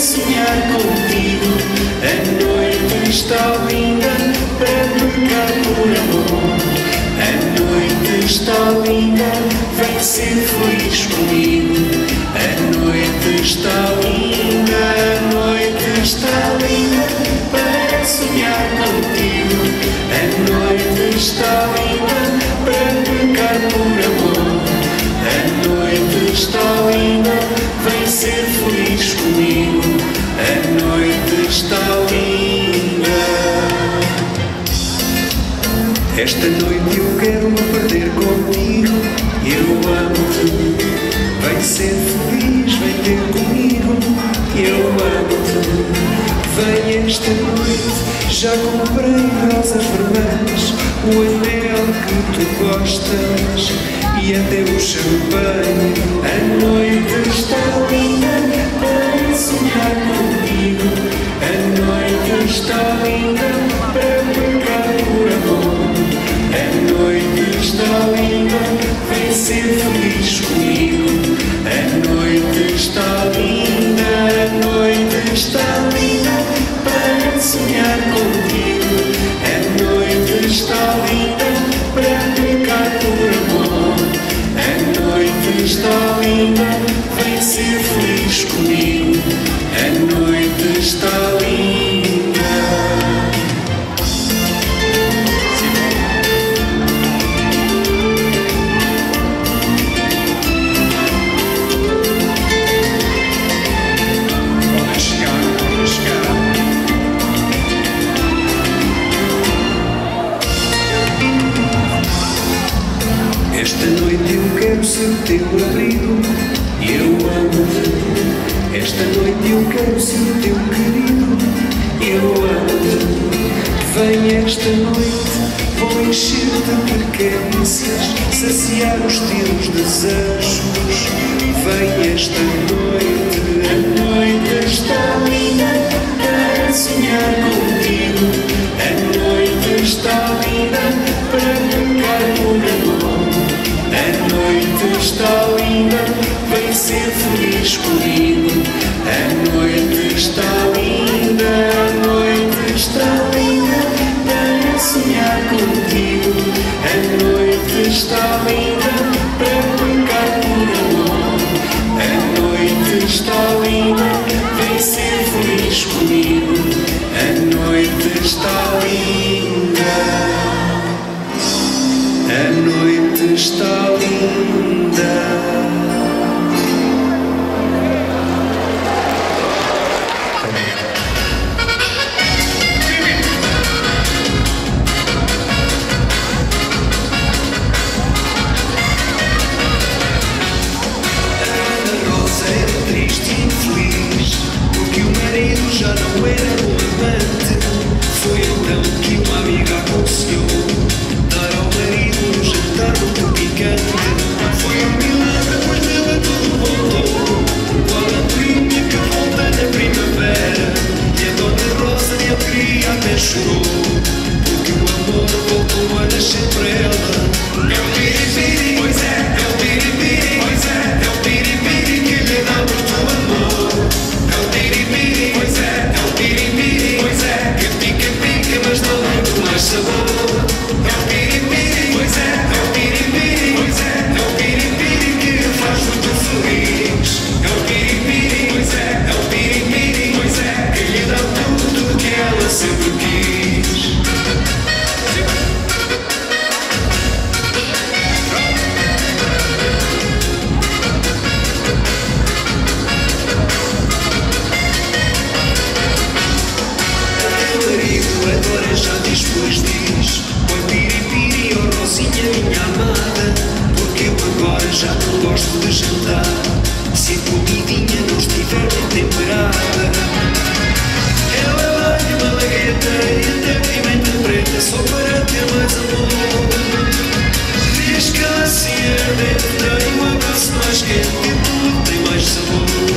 sonhar contigo. A noite está linda para pecar por amor. A noite está linda, vem ser feliz comigo. A noite está linda, a noite está linda para sonhar contigo. A noite está linda para pecar por amor. A noite está linda, vem ser feliz comigo. A noite está linda. Esta noite eu quero me perder contigo. Eu amo-te, vem ser feliz, vem ter comigo. Eu amo-te. Vem esta noite, já comprei rosas vermelhas, o anel que tu gostas e até o champanhe. A noite está linda para sonhar contigo. A noite está linda para pecar por amor. A noite está linda, vem ser feliz comigo. A noite está linda, a noite está linda para sonhar contigo. A noite está linda para pecar por amor. A noite está linda, vem ser feliz comigo. A noite está linda. Esta noite eu quero ser teu abrigo, eu amo-te. Esta noite eu quero ser teu querido, eu amo-te. Vem esta noite, vou encher-te de carícias, saciar os teus desejos. Vem esta noite, a noite está linda para sonhar contigo. A noite está linda para pecar por amor. A noite está linda, vem ser feliz comigo. A noite está linda, a noite está linda para sonhar contigo. A noite está linda para pecar por amor. A noite está linda, vem ser feliz comigo. A noite está linda. A noite está linda. A Rosa era triste e infeliz, porque o marido já não era bom amante. Foi então que uma amiga aconselhou dar ao marido um jantar muito picante. Foi um milagre, pois nela tudo voltou, qual a prima que volta na primavera. E a Dona Rosa de alegria até chorou, porque o amor voltou a nascer para ela. É o piripiri, pois é o piripiri, pois é o piripiri que lhe dá muito amor. É o piripiri, pois é o piripiri, pois é que pica, mas dá muito mais sabor. É o piripiri, pois é o piripiri, pois é o piripiri que lhe faz muito feliz. É o piripiri, pois é o piripiri, pois é que lhe dá tudo que ela sempre quis. Agora já diz, pois diz, oi piripiri, oh Rosinha minha amada, porque eu agora já não gosto de jantar se a comidinha não estiver bem temperada. Ela dá-lhe uma lagueta e até pimenta preta só para ter mais amor. Diz que ela se arde, tem um abraço mais quente e tudo tem mais sabor.